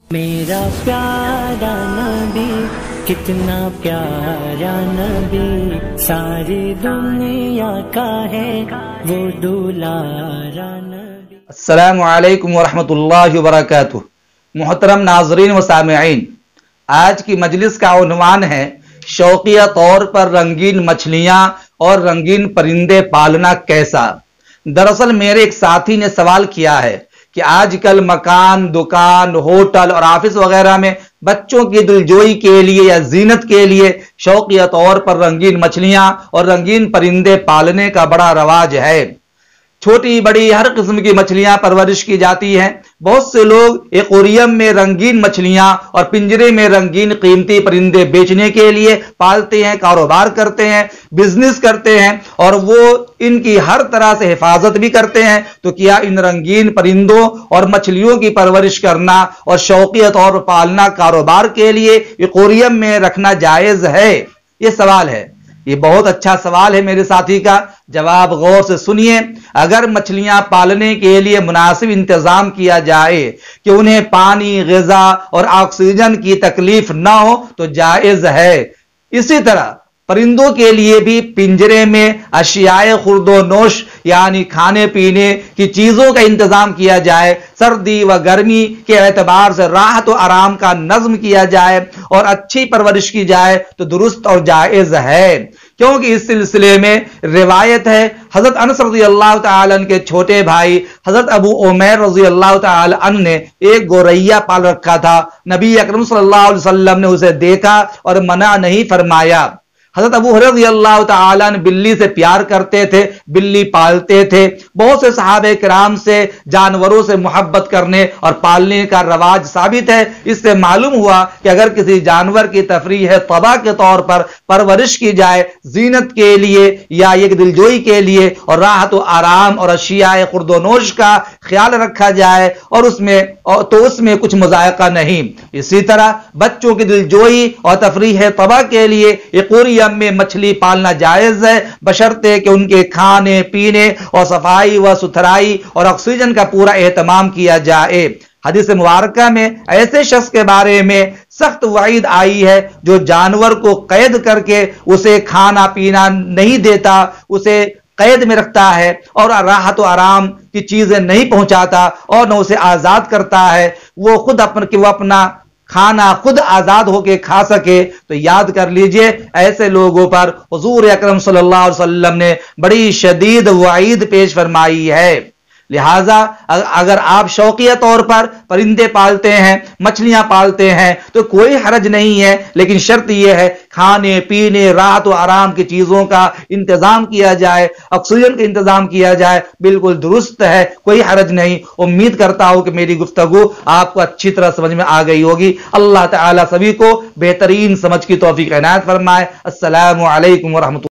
मेरा प्यारा नबी कितना प्यारा नबी, सारी दुनिया का है वो दुलारा नबी। अस्सलामु अलैकुम वरहमतुल्लाहि वबरकातुहू। मुहतरम नाज़रीन व सामिईन, आज की मजलिस का उन्वान है शौकिया तौर पर रंगीन मछलियां और रंगीन परिंदे पालना कैसा। दरअसल मेरे एक साथी ने सवाल किया है कि आजकल मकान, दुकान, होटल और ऑफिस वगैरह में बच्चों की दिलजोई के लिए या जीनत के लिए शौकिया तौर पर रंगीन मछलियां और रंगीन परिंदे पालने का बड़ा रवाज है। छोटी बड़ी हर किस्म की मछलियां परवरिश की जाती हैं। बहुत से लोग एक्वेरियम में रंगीन मछलियां और पिंजरे में रंगीन कीमती परिंदे बेचने के लिए पालते हैं, कारोबार करते हैं, बिजनेस करते हैं और वो इनकी हर तरह से हिफाजत भी करते हैं। तो क्या इन रंगीन परिंदों और मछलियों की परवरिश करना और शौकिया तौर पर पालना कारोबार के लिए एक्वेरियम में रखना जायज है? ये सवाल है। ये बहुत अच्छा सवाल है मेरे साथी का। जवाब गौर से सुनिए। अगर मछलियां पालने के लिए मुनासिब इंतजाम किया जाए कि उन्हें पानी, ग़िज़ा और ऑक्सीजन की तकलीफ ना हो तो जायज है। इसी तरह परिंदों के लिए भी पिंजरे में अशियाए खुर्दोनोश यानी खाने पीने की चीजों का इंतजाम किया जाए, सर्दी व गर्मी के एतबार से राहत और आराम का नज्म किया जाए और अच्छी परवरिश की जाए तो दुरुस्त और जायज है। क्योंकि इस सिलसिले में रिवायत है, हजरत अनस रज़ी अल्लाह तआला अन्हु के छोटे भाई हजरत अबू उमैर रज़ी अल्लाह तआला अन्हु ने एक गौरैया पाल रखा था। नबी अकरम सल्लल्लाहु अलैहि वसल्लम ने उसे देखा और मना नहीं फरमाया। हजरत अबू रज़ी अल्लाह तआला ने बिल्ली से प्यार करते थे, बिल्ली पालते थे। बहुत से सहाबे किराम से जानवरों से मोहब्बत करने और पालने का रवाज साबित है। इससे मालूम हुआ कि अगर किसी जानवर की तफरीह है तबा के तौर पर परवरिश की जाए, जीनत के लिए या एक दिलजोई के लिए और राहत व आराम और अशियाए खुर्दोनोश का ख्याल रखा जाए और उसमें कुछ मुज़ायका नहीं। इसी तरह बच्चों की दिलजोई और तफरीह तबा के लिए एक्वेरियम में मछली पालना जायज है, बशर्ते कि उनके खाने पीने और सफाई व सुथराई और ऑक्सीजन का पूरा एहतमाम किया जाए। हदीस मुबारका में ऐसे शख्स के बारे में सख्त वईद आई है जो जानवर को कैद करके उसे खाना पीना नहीं देता, उसे कैद में रखता है और राहत व आराम की चीजें नहीं पहुंचाता और न उसे आजाद करता है। वो अपना खाना खुद आजाद होके खा सके। तो याद कर लीजिए, ऐसे लोगों पर हुजूर अकरम सल्लल्लाहु अलैहि वसल्लम ने बड़ी शदीद वईद पेश फरमाई है। लिहाजा अगर आप शौकिया तौर पर परिंदे पालते हैं, मछलियां पालते हैं तो कोई हरज नहीं है, लेकिन शर्त यह है खाने पीने, राहत व आराम की चीजों का इंतजाम किया जाए, ऑक्सीजन का इंतजाम किया जाए। बिल्कुल दुरुस्त है, कोई हरज नहीं। उम्मीद करता हूं कि मेरी गुफ्तगू आपको अच्छी तरह समझ में आ गई होगी। अल्लाह ताला सभी को बेहतरीन समझ की तौफीक इनायत फरमाए। अस्सलामु अलैकुम व रहमतुल्लाह।